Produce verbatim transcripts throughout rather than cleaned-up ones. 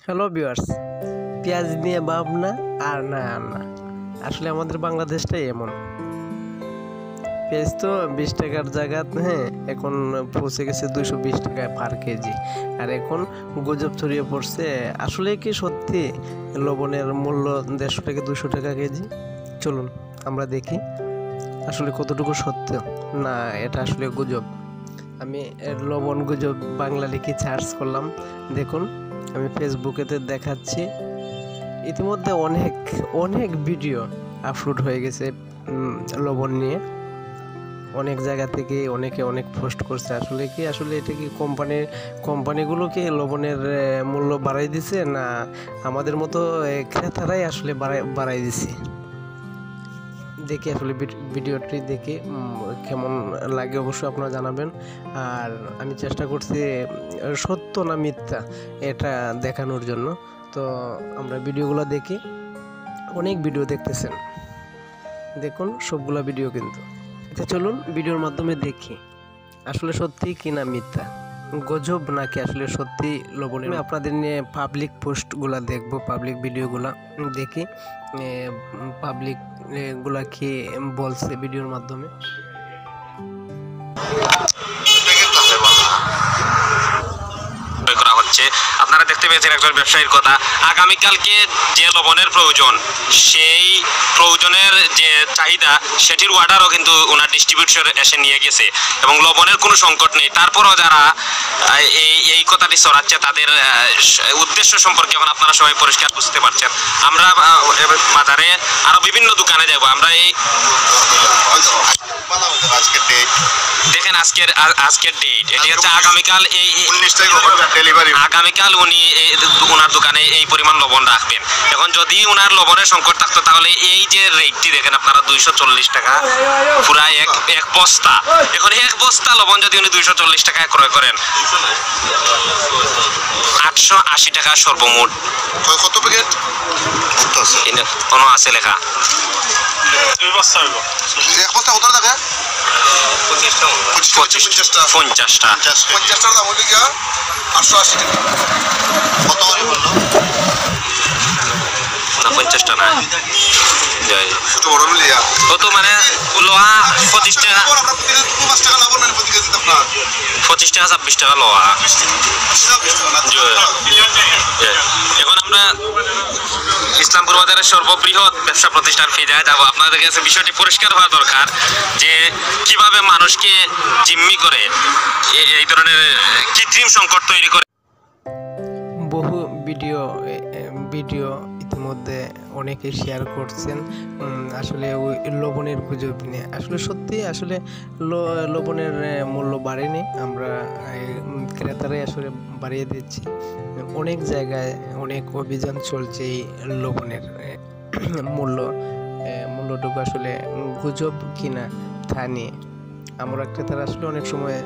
Hello viewers, পেঁয়াজ নিয়ে ভাবনা আর না আর না। আসলে আমাদের বাংলাদেশটাই এমন। পেঁয়াজ তো বিশ টাকার জায়গাতে হ্যাঁ এখন পৌঁছে গেছে দুইশো বিশ টাকায় পার কেজি। আর এখন গুজব ছড়িয়ে পড়ছে, আসলে কি সত্যি লবণের মূল্য দেড়শো থেকে দুশো টাকা কেজি? চলুন আমরা দেখি আসলে কতটুকু সত্য না এটা আসলে গুজব। আমি লবণ গুজব বাংলা লিখে সার্চ করলাম, দেখুন আমি ফেসবুকেতে দেখাচ্ছি। ইতিমধ্যে অনেক অনেক ভিডিও আপলোড হয়ে গেছে লবণ নিয়ে, অনেক জায়গা থেকে অনেকে অনেক পোস্ট করছে। আসলে কি আসলে এটা কি কোম্পানির কোম্পানিগুলো কি লবণের মূল্য বাড়াই দিছে, না আমাদের মতো ক্রেতারাই আসলে বাড়াই বাড়াই দিছে? দেখি আসলে ভিডিওটি দেখে কেমন লাগে অবশ্যই আপনারা জানাবেন। আর আমি চেষ্টা করছি সত্য না মিথ্যা এটা দেখানোর জন্য। তো আমরা ভিডিওগুলো দেখি, অনেক ভিডিও দেখতেছেন, দেখুন সবগুলা ভিডিও কিন্তু। এটা চলুন ভিডিওর মাধ্যমে দেখি আসলে সত্যি কি না মিথ্যা, গজব নাকি আসলে সত্যি লবণের। আপনাদের নিয়ে পাবলিক পোস্টগুলা দেখবো, পাবলিক ভিডিওগুলা দেখি পাবলিক গুলা কি বলছে ভিডিওর মাধ্যমে। আপনারা দেখতে পেয়েছেন একজন ব্যবসায়ীর কথা, আগামীকালকে যে লবণের প্রয়োজন সেই প্রয়োজনের যে চাহিদা সেটির অর্ডারও কিন্তু ওনার ডিস্ট্রিবিউটর এসে নিয়ে গেছে এবং লবণের কোনো সংকট নেই। তারপরও যারা এই এই কথাটি ছড়াচ্ছে তাদের উদ্দেশ্য সম্পর্কে এখন আপনারা সবাই পরিষ্কার বুঝতে পারছেন। আমরা বাজারে আরো বিভিন্ন দোকানে যাব, আমরা এই দেখেন আজকের আজকের ডেট এটি হচ্ছে আগামীকাল, এই আগামীকাল উনি ওনার দোকানে এই পরিমাণ লবণ রাখবেন। এখন যদি ওনার লবণের সংকট থাকতো তাহলে এই যে রেটটি দেখেন আপনারা দুইশো চল্লিশ টাকা পুরা এক এক বস্তা, এখন এক বস্তা লবণ যদি উনি দুইশো চল্লিশ টাকায় ক্রয় করেন, আটশো আশি টাকা সর্বমোট। কত প্যাকেট কোনো আছে লেখা? পঞ্চাশটা পঞ্চাশটার দাম হলো গিয়া আটশো আশি টাকা। কত করে বললো? না পঞ্চাশটা না, কত মানে লোহা পঁচিশ টাকা, পঁচিশ টাকা ছাব্বিশ টাকা লোহা। এখন আমরা ইসলামপুর বাজারের সর্ববৃহৎ ব্যবসা প্রতিষ্ঠান ফিরে যাবো। আপনাদের কাছে বিষয়টি পরিষ্কার হওয়া দরকার যে কিভাবে মানুষকে জিম্মি করে এই ধরনের কৃত্রিম সংকট তৈরি করে। বহু ভিডিও ভিডিও ইতিমধ্যে অনেকে শেয়ার করছেন আসলে ওই লবণের গুজব নিয়ে। আসলে সত্যি আসলে লবণের মূল্য বাড়েনি, আমরা ক্রেতারাই আসলে বাড়িয়ে দিচ্ছি। অনেক জায়গায় অনেক অভিযান চলছে এই লবণের মূল্য মূল্যটুকু আসলে গুজব কিনা তা নিয়ে। আমরা ক্রেতারা আসলে অনেক সময়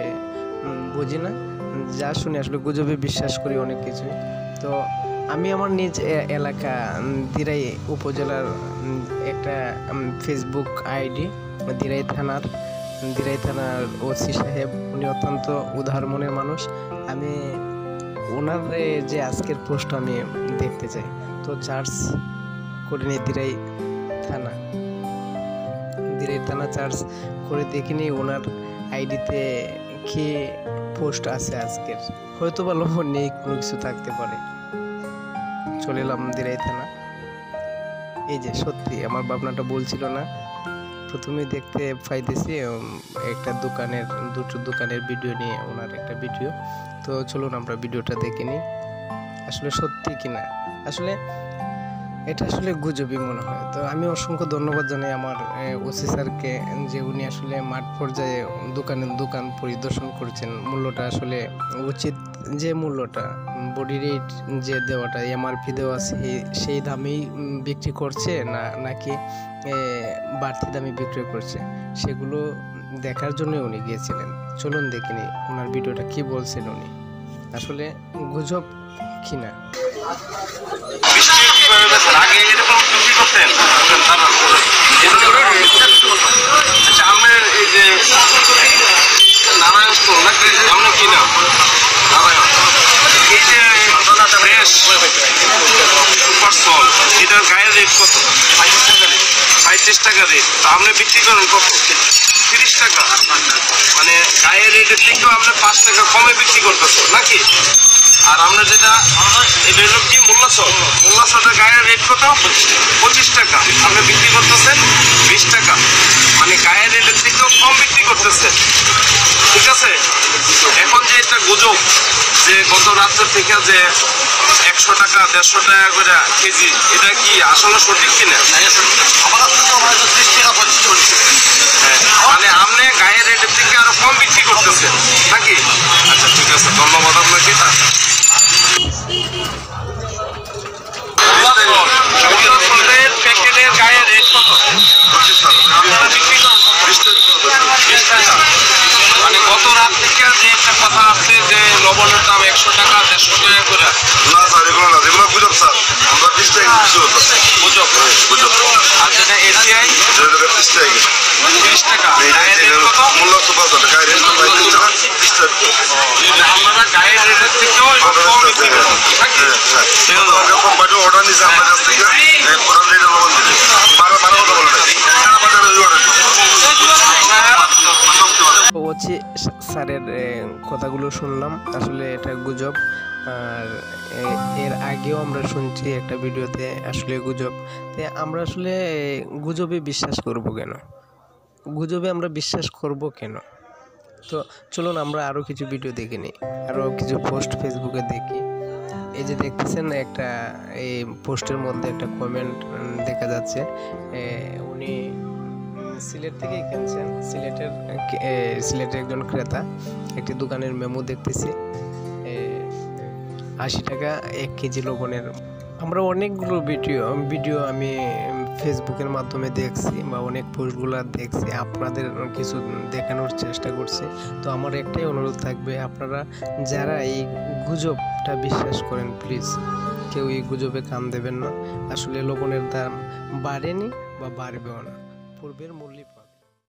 বুঝি না, যা শুনি আসলে গুজবে বিশ্বাস করি অনেক কিছু। তো আমি আমার নিজ এলাকা দিরাই উপজেলার একটা ফেসবুক আইডি, দিরাই থানার দিরাই থানার ওসি সাহেব, উনি অত্যন্ত উদার মনের মানুষ। আমি ওনার যে আজকের পোস্ট আমি দেখতে চাই, তো চার্জ করে নিই দিরাই থানা দিরাই থানা চার্জ করে দেখিনি ওনার আইডিতে কি পোস্ট আছে আজকের। হয়তো বা লবণ নেই, কোনো কিছু থাকতে পারে। চলে এলাম দিরাই থানা। এই যে সত্যি আমার ভাবনাটা বলছিল না, প্রথমে দেখতে পাইতেছি একটা দোকানের দুটো দোকানের ভিডিও নিয়ে ওনার একটা ভিডিও। তো চলুন আমরা ভিডিওটা দেখে নিই আসলে সত্যি কিনা। আসলে এটা আসলে গুজবই মনে হয়। তো আমি অসংখ্য ধন্যবাদ জানাই আমার ওসি স্যারকে যে উনি আসলে মাঠ পর্যায়ে দোকানের দোকান পরিদর্শন করেছেন। মূল্যটা আসলে উচিত যে মূল্যটা বডি রেট যে দেওয়াটা এমআরপি দেওয়া সেই দামেই বিক্রি করছে না নাকি বাড়তি দামে বিক্রি করছে, সেগুলো দেখার জন্য উনি গিয়েছিলেন। চলুন দেখিনি ওনার ভিডিওটা কি বলছেন উনি, আসলে গুজব কিনা। আগে এরকম বিক্রি করতেন আমার এই যে নারায়ণপুর নাকি আমরা কিনা নারায়ণ এই যে ফ্রেশ রেট কত? পঁয়ত্রিশ টাকা রেট। পঁয়ত্রিশ টাকা রেট। তা আপনি বিক্রি করেন কত? তিরিশ টাকা। মানে গায়ের রেটের থেকেও আপনি পাঁচ টাকা কমে বিক্রি করতেছেন নাকি? আর আমরা যেটা এটা হলো কি মোল্লাচল, মোল্লাচলের গায়ের রেট কত? পঁচিশ টাকা। আপনি বিক্রি করতেছেন বিশ টাকা। মানে গায়ের রেটের থেকেও কম বিক্রি করতেছেন, ঠিক আছে? এখন যে একটা গুজব যে গত রাত্রের থেকে যে একশো টাকা দেড়শো টাকা করে কেজি, এটা কি আসলে সঠিক কিনা? হ্যাঁ, মানে আপনি গায়ের রেটের থেকে আরো কম বিক্রি করতেছেন নাকি? আচ্ছা ঠিক আছে, ধন্যবাদ আপনাকে। প্যাকেটের গায়ের রেট কত? আপনারা বিক্রি করেন বিশ টাকা। মানে গত রাত থেকে যে একটা কথা আছে যে লবণের দাম একশো টাকা দেড়শো টাকা করে। না স্যার, এগুলো না, এগুলো গুজব স্যার। আমরা বিশ টাকা কিছু হতো গুজব গুজব। আর যেটা এসিআই বিশ টাকা তিরিশ টাকা। গায়ের রেট কত? মূল্য সুপার গায়ের রেট পঁয়ত্রিশ টাকা বিশ টাকা। মানে আপনারা গায়ের রেটের থেকেও কম বিক্রি করেন নাকি? কোম্পানি অর্ডার নিচ্ছে আমার কাছ থেকে, পনেরো লিটার লবণ দিলে বারো বারো কথা বলে নাই, বাজারে ওই অর্ডার হচ্ছে স্যারের এ, কথাগুলো শুনলাম, আসলে এটা গুজব। আর এ- এর আগেও আমরা শুনছি একটা ভিডিওতে আসলে গুজব। তো আমরা আসলে এ, গুজবে বিশ্বাস করব কেন? গুজবে আমরা বিশ্বাস করব কেন? তো চলুন আমরা আরও কিছু ভিডিও দেখে নিই, আরও কিছু পোস্ট ফেসবুকে দেখি। এই যে দেখতেছেন একটা এই পোস্টের মধ্যে একটা কমেন্ট দেখা যাচ্ছে, এ, উনি সিলেট থেকেই কিনছেন, সিলেটের এ, সিলেটের একজন ক্রেতা। একটি দোকানের মেমো দেখতেছি, এ, আশি টাকা এক কেজি লবণের। আমরা অনেকগুলো ভিডিও ভিডিও আমি ফেসবুকের মাধ্যমে দেখছি বা অনেক পোস্টগুলো দেখছি, আপনাদের কিছু দেখানোর চেষ্টা করছি। তো আমার একটাই অনুরোধ থাকবে, আপনারা যারা এই গুজবটা বিশ্বাস করেন, প্লিজ কেউ এই গুজবে কান দেবেন না। আসলে লবণের দাম বাড়েনি বা বাড়বেও না, পূর্বের মূল্য